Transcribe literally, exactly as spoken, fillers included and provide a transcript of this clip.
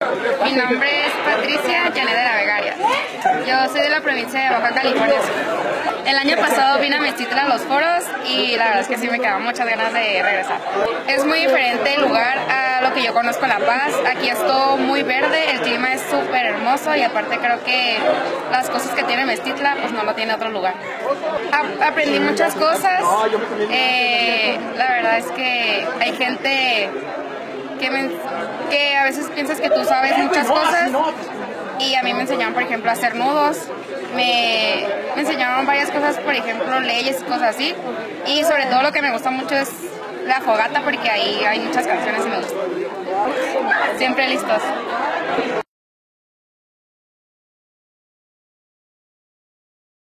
Mi nombre es Patricia Janet de la Vegaria. Yo soy de la provincia de Baja California Sur. El año pasado vine a Meztitla a los foros y la verdad es que sí me quedaban muchas ganas de regresar. Es muy diferente el lugar a lo que yo conozco, La Paz. Aquí es todo muy verde, el clima es súper hermoso y aparte creo que las cosas que tiene Meztitla pues no lo tiene otro lugar. A aprendí muchas cosas. Eh, la verdad es que hay gente que, me, que a veces piensas que tú sabes muchas cosas y a mí me enseñaron, por ejemplo, a hacer nudos, me, me enseñaron varias cosas, por ejemplo, leyes y cosas así, y sobre todo lo que me gusta mucho es la fogata porque ahí hay muchas canciones y me gustan. Siempre listos.